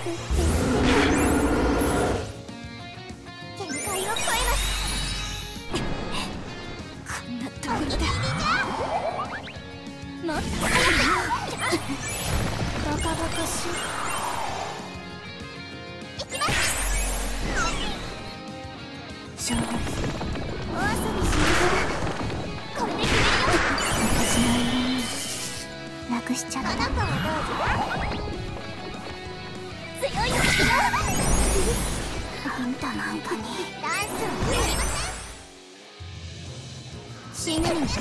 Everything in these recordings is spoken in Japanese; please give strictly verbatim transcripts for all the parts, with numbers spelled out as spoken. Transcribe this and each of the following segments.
限界を超えます。こんなところでもっと早くバカバカしい。いきます。正月お遊びしながらこれで決めるよ。私の家になくしちゃった。あなたはどうぞ。強いですよ。あんたなんかにダンスをやりません。死ぬの。かわい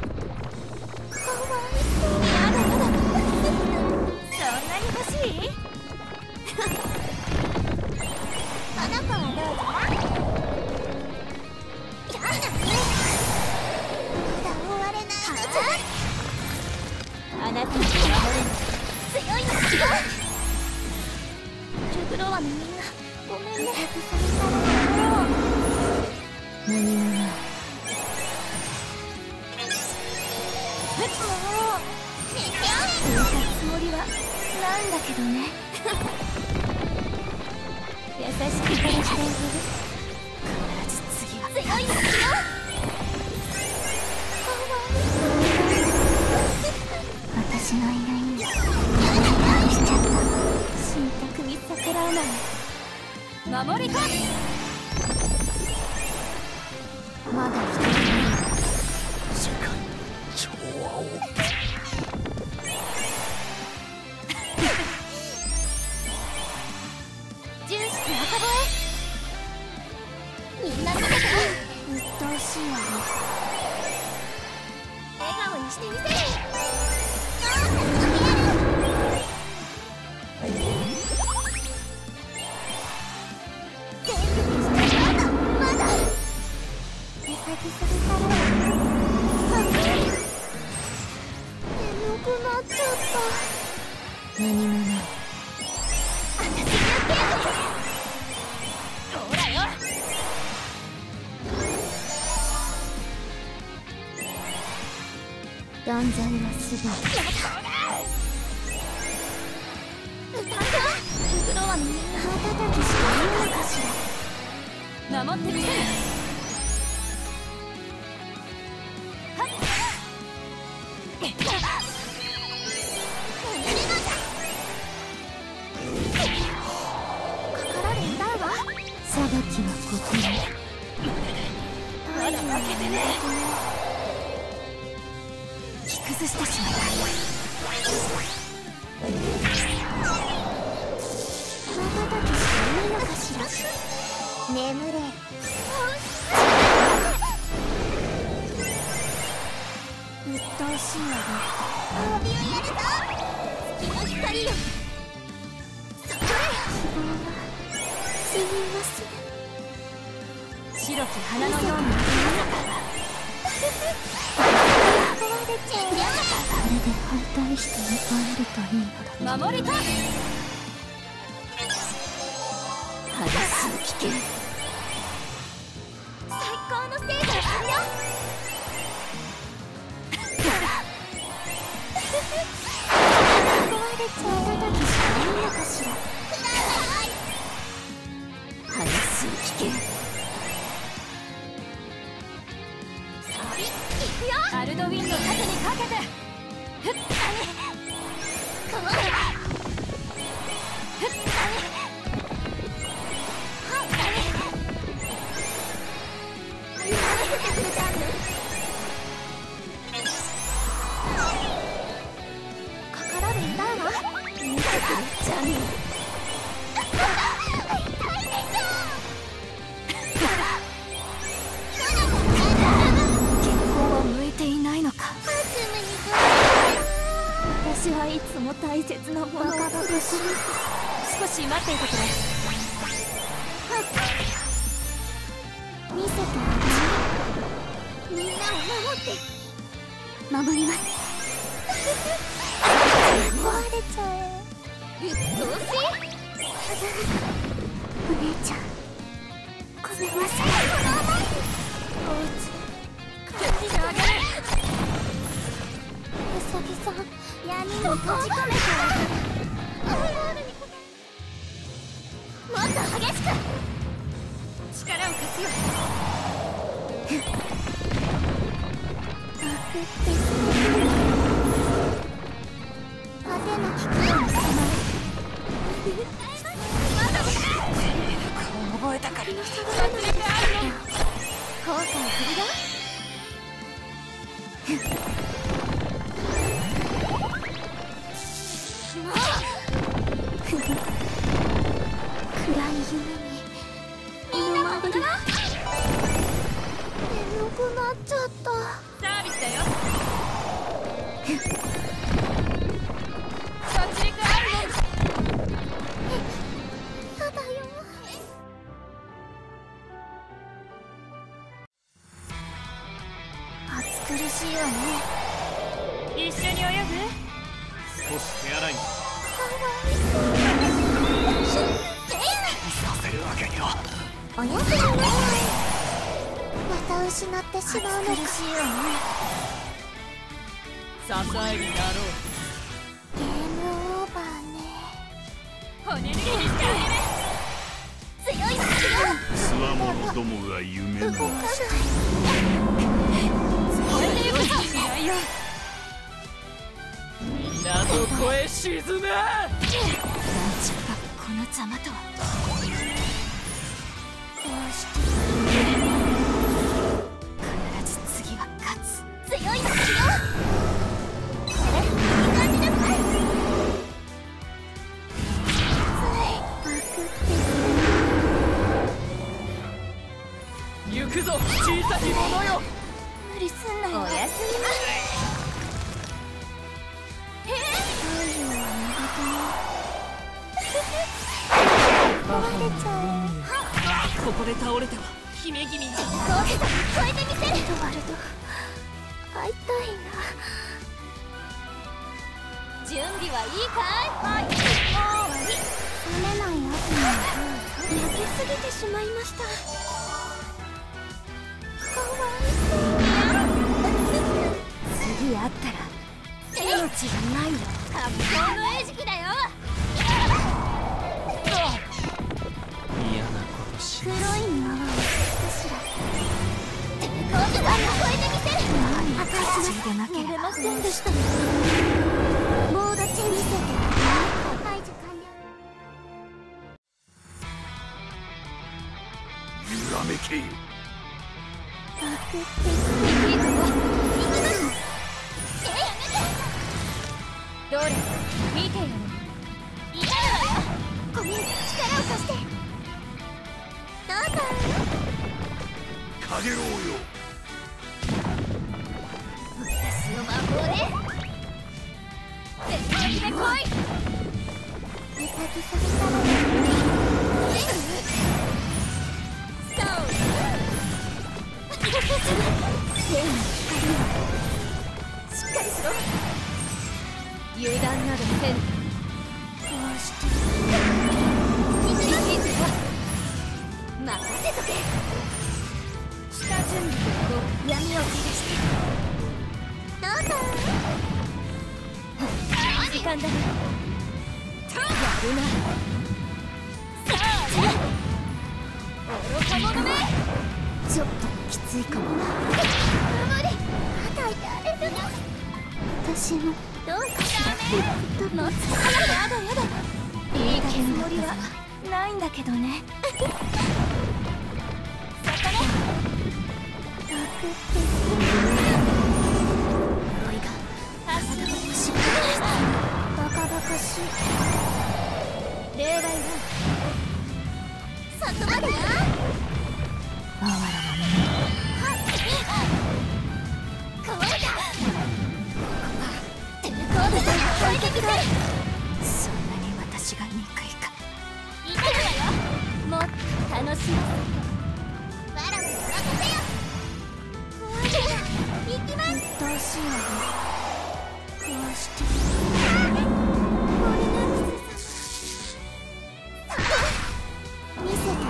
そう。やだやだ。そんなに欲しい？あなたはどうぞ。やだね。まだ終われないのじゃ。あなたに守れない強いんですよ。ジュグロワのみんなごめんね。何もない。もう寝たつもりはなんだけどね。優しく殺してあげる。必ず次は強いんですよ。私のいないんだ。しちゃった。死んだ国逆らうなの。守り込む。まだ一人世界調和をジュース赤吠え。みんな見てて。うっとうしいわね。笑顔にしてみせる。何もない。私にやってやる。ほらよ。断罪はすべて。歌った。ジュグロワのみんな瞬きしかいいのかしら。守ってみせる。はっ。裁きはここに。まだ負けてね。着崩してしまった。瞬きしかいいのかしら。眠れ。うっとうしいわね。帯をやるぞ。月の光よ。そこへ。すみません。白き花のように壊れちゃう。これで反対して迎えるといいのだ。守りた。話す危険。最高のステージをするよ。壊れちゃう。叩きしかいいのかしら。話す危険。アルドウィンの盾にかけて。ふっかにこのふっかにはっかに言わせてくれたんだ。かかられたわ。見てくれジャミー。痛いでしょ。私はいつも大切なものを少し待っていてくれ。見せてあげる。みんなを守って守ります。壊れちゃう。うっとうしい。お姉ちゃんごめんなさい。おうち帰ってあげる。うさぎさん闇に閉じ込めて。 激しく力を貸すよ。バクって果てなき声に迫る。まだまだ覚えたからの差があるの後悔するよ。もう暗い夢にみんなも眠くなっちゃった。サービスだよ。殺戮あるの。ただよ。暑苦しいわね。一緒に泳ぐ？ 少し手洗いに。 かわいそう。 させるわけには。 おやすみなさい。また失ってしまうのか。苦しいわね。 支えになろう。 ゲームオーバーね。 骨抜きにしてあ強い強い。 つわものどもが夢の。 動かない。 これでよくしないよ。港へ沈め。なんちゃったこのざまとは。 どうして必ず次は勝つ。 強いですよ。これいい感じですね。ついバクって行くぞ小さき者よ。 無理すんなよ。おやすみな。えー、太陽は苦手に壊れちゃう。 ここで倒れては姫君が大げさに超えてみせる。エドワルド会いたいな。準備はいいかい？はい。もういい。冷めない後に焼けすぎてしまいました。かわいそう。次会ったら命がないよ。格好の餌食だよ。 嫌なことし黒い庭はお好きかしら。抵抗時間を超えてみせる。破壊しなければませんでした。モードチェンジ設定。排除完了。 揺らめけよ。 バクっていいぞ。行きます。え、やめて。 どれ見てよ。 いいわよ。ごめん、力を貸して。どうぞ。 かげろうよ。 私の魔法で絶対に来い。うさぎさんからだ。そう正の光をしっかりしろ。 油断などせん。 こうして行きますよ。 任せとけ。 下準備と闇を切りしてどうぞ。 時間だね。やるな。 さあ愚か者め。 ちょっときついかもな。無理。まだやれるな。私もどうかしら。もうやだやだ。 いいつもりはないんだけどね。 そこね。バクって呪いがバカバカしい。 例外はそこまでよ。 哀れなはい。こうだ。抵抗時間を超えてみせる。 そんなに私が憎いか。 いけるわよ。もっと楽しませて。わらわに任せよ。怖いから行きます。うっとうしいわね。こうして森の水さん見せてあげる。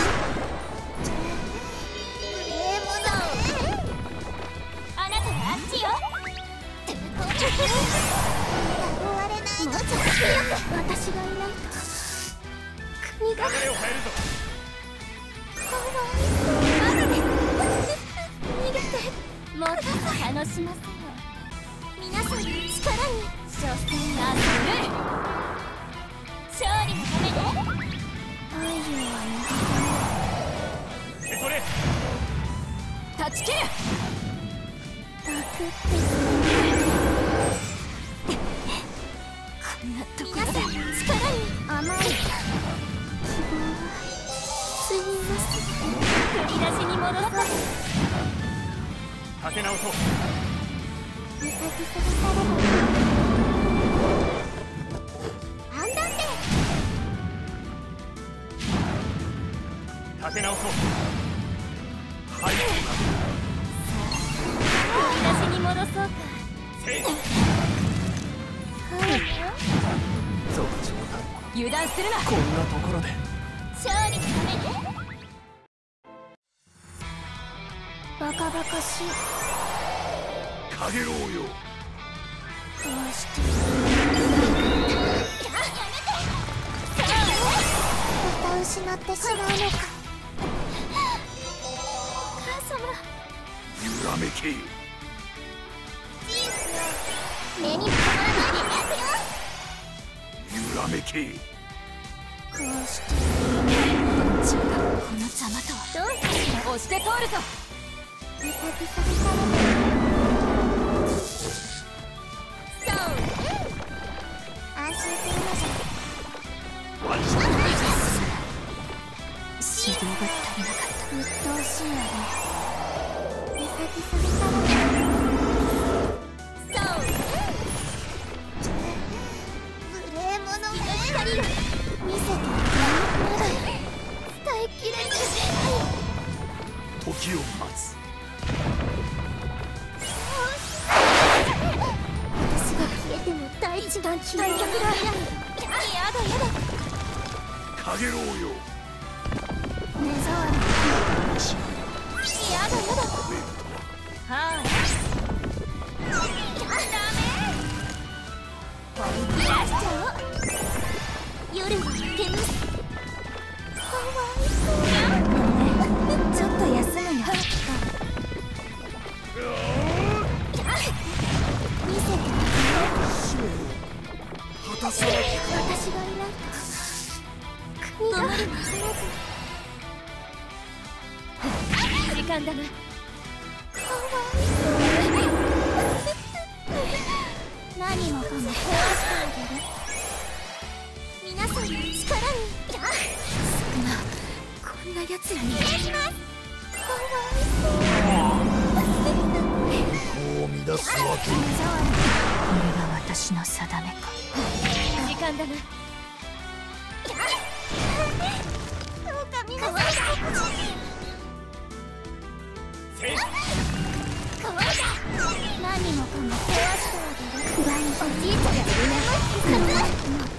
ええもの。あなたはあっちよ。抵抗時間終われないの。もうちょっと強く。私がいないと身が流れを変えるぞ。 かわいそうまだね逃げてもっと楽しませよ皆さんの力に所詮なする勝利のために太陽は受け取れ。 断ち切る。 逃げたくってこんなとこ皆さんの力に甘い希望はすみません振り出しに戻そう立て直そう。 うさぎさがさればアンダンテ立て直そう。はい。 振り出しに戻そうかせい。 はい族長だ。 油断するな。 こんなところで。 勝利のためにバカバカしいかげろうよ。 どうしてやめてまた失ってしまうのかお母様揺らめけ。 目にも留まらないで揺らめけ。 こうして番長がこの邪魔とは。 どうする押して通るぞ。 うさぎさがさればそう安心するのじゃワンショット。 指導が足りなかっうっとうしいわねうさぎさがさればそう無礼者め光よ見せてまだ伝えきれぬ時を待つ。 私が消えても大地が消えない。やだやだ。 かげろうよ。 目障り。やだやだ。 はあ。 ダメ。本気出しちゃおう。夜は明けます。かわいそうや。 ちょっと休むよ。 見せてあげる。 果たさなきゃ。 私がいないと国が守らず時間だな。 かわいそう何もかも壊してあげる皆さんの力に少なこんな奴らに。 失礼しますかわいそうこう乱すわけに。 これが私の定めか。時間だな。 どうか皆さんせい。 何もかも壊してあげる暗いおじいちゃんがいない